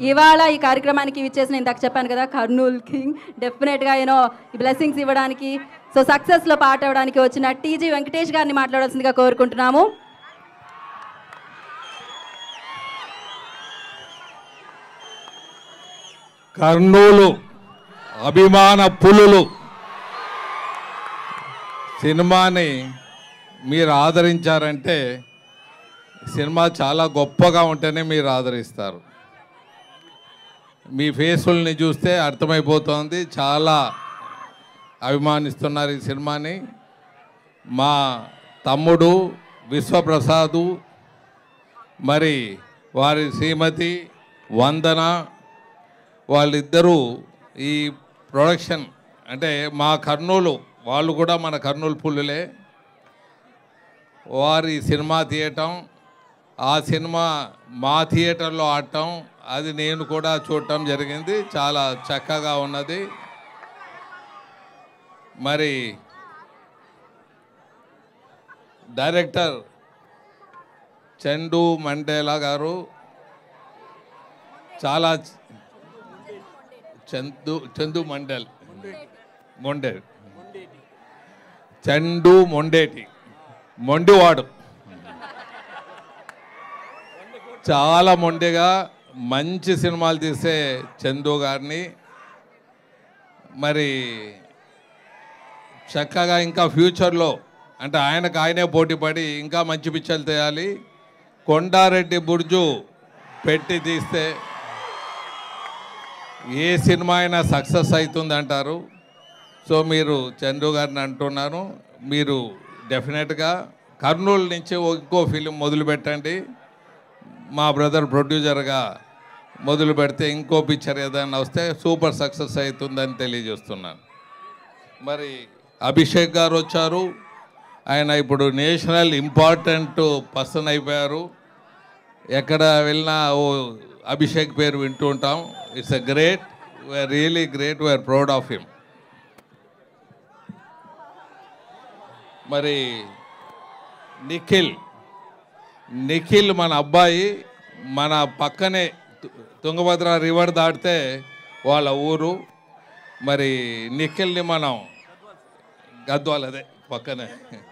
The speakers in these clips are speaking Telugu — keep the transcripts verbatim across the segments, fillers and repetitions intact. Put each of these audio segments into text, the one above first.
ఇవాళ ఈ కార్యక్రమానికి విచ్చేసిన ఇందాక చెప్పాను కదా కర్నూల్ కింగ్ డెఫినెట్గా యూనో బ్లెస్సింగ్స్ ఇవ్వడానికి సో సక్సెస్లో పార్ట్ అవ్వడానికి వచ్చిన టీజీ వెంకటేష్ గారిని మాట్లాడాల్సిందిగా కోరుకుంటున్నాము. కర్నూలు అభిమాన పులులు సినిమాని మీరు ఆదరించారంటే సినిమా చాలా గొప్పగా ఉంటేనే మీరు ఆదరిస్తారు. మీ ఫేసుల్ని చూస్తే అర్థమైపోతుంది చాలా అభిమానిస్తున్నారు ఈ సినిమాని. మా తమ్ముడు విశ్వప్రసాదు మరి వారి శ్రీమతి వందన వాళ్ళిద్దరూ ఈ ప్రొడక్షన్ అంటే మా కర్నూలు వాళ్ళు కూడా మన కర్నూలు పుల్లులే. వారి సినిమా తీయటం ఆ సినిమా మా థియేటర్లో ఆడటం అది నేను కూడా చూడటం జరిగింది. చాలా చక్కగా ఉన్నది. మరి డైరెక్టర్ చందు మండేలా గారు చాలా చందు చందు మండల్ మొండే చందు మొండేటి మొండివాడు చాలా మొండిగా మంచి సినిమాలు తీసే చందు గారిని మరి చక్కగా ఇంకా ఫ్యూచర్లో అంటే ఆయనకు ఆయనే పోటీపడి ఇంకా మంచి పిక్చర్లు తీయాలి. కొండారెడ్డి బుర్జు పెట్టి తీస్తే ఏ సినిమా అయినా సక్సెస్ అవుతుంది అంటారు. సో మీరు చందు గారిని అంటున్నాను, మీరు డెఫినెట్గా కర్నూలు నుంచి ఇంకో ఫిలిం మొదలు పెట్టండి. మా బ్రదర్ ప్రొడ్యూసర్గా మొదలు పెడితే ఇంకో పిక్చర్ ఏదైనా వస్తే సూపర్ సక్సెస్ అవుతుందని తెలియజేస్తున్నాను. మరి అభిషేక్ గారు వచ్చారు. ఆయన ఇప్పుడు నేషనల్ ఇంపార్టెంట్ పర్సన్ అయిపోయారు. ఎక్కడ వెళ్ళినా ఓ అభిషేక్ పేరు వింటూ ఉంటాం. It's a great, we're really great, we're proud of him. మరి నిఖిల్ నిఖిల్ మన అబ్బాయి మన పక్కనే తుంగభద్ర రివర్ దాటితే వాళ్ళ ఊరు. మరి నిఖిల్ని మనం గద్వాల్ అదే పక్కనే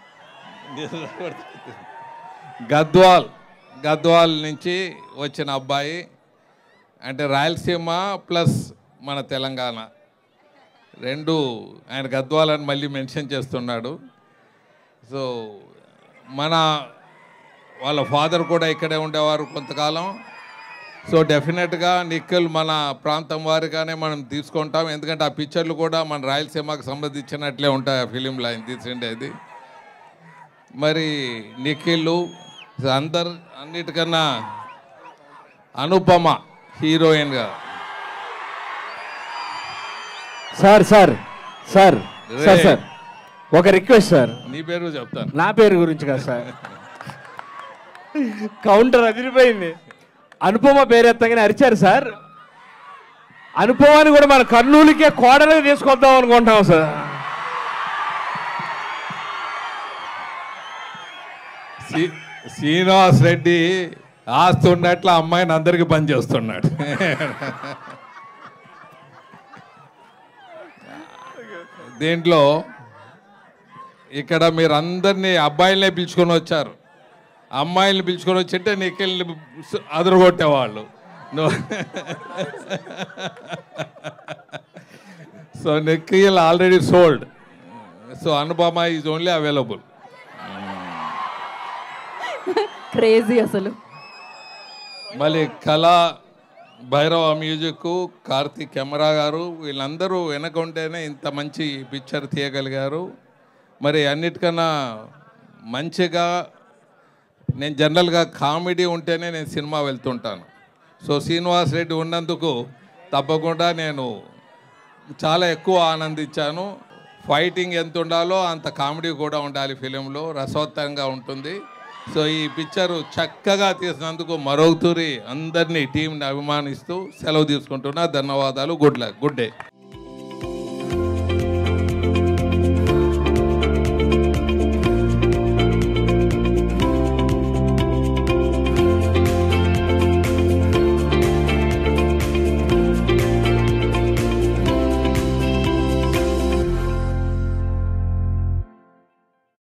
గద్వాల్ గద్వాల్ నుంచి వచ్చిన అబ్బాయి. అంటే రాయలసీమ ప్లస్ మన తెలంగాణ రెండు. ఆయన గద్వాల్ అని మళ్ళీ మెన్షన్ చేస్తున్నాడు. సో మన వాళ్ళ ఫాదర్ కూడా ఇక్కడే ఉండేవారు కొంతకాలం. సో డెఫినెట్గా నిఖిల్ మన ప్రాంతం వారిగానే మనం తీసుకుంటాం. ఎందుకంటే ఆ పిక్చర్లు కూడా మన రాయలసీమకు సంబంధించినట్లే ఉంటాయి ఆ ఫిలింలో ఆయన తీసిండేది. మరి నిఖిల్ అందరు అన్నిటికన్నా అనుపమ హీరోయిన్గా. Sir sir sir sir sir ఒక రిక్వెస్ట్ సార్. నీ పేరు చెప్తాను. నా పేరు గురించి కదా సార్. కౌంటర్ అదిరిపోయింది. అనుపమ పేరు ఎత్తగానే అరిచారు సార్. అనుపమాని కూడా మన కర్నూలుకే కోడలుగా తీసుకొద్దాం అనుకుంటాం సార్. శ్రీనివాస్ రెడ్డి ఆస్తి ఉన్నట్లు అమ్మాయిని అందరికీ పని చేస్తున్నాడు. దీంట్లో ఇక్కడ మీరు అందరినీ అబ్బాయిలనే పిలుచుకొని వచ్చారు. అమ్మాయిల్ని పిలుచుకొని వచ్చింటే నిఖిల్ని అదరగొట్టేవాళ్ళు. So Nikhil already sold. So Anupama is only available. Crazy అసలు. మళ్ళీ కళా భైరవ మ్యూజిక్, కార్తీక్ కెమెరా గారు వీళ్ళందరూ వెనక ఉంటేనే ఇంత మంచి పిక్చర్ తీయగలిగారు. మరి అన్నిటికన్నా మంచిగా నేను జనరల్గా కామెడీ ఉంటేనే నేను సినిమా వెళ్తుంటాను. సో శ్రీనివాస్ రెడ్డి ఉన్నందుకు తప్పకుండా నేను చాలా ఎక్కువ ఆనందించాను. ఫైటింగ్ ఎంత ఉండాలో అంత కామెడీ కూడా ఉండాలి ఫిలింలో, రసవత్తంగా ఉంటుంది. సో ఈ పిక్చరు చక్కగా తీసినందుకు మరొకతూరి అందరినీ టీంని అభిమానిస్తూ సెలవు తీసుకుంటున్నా. ధన్యవాదాలు. Good luck. Good day.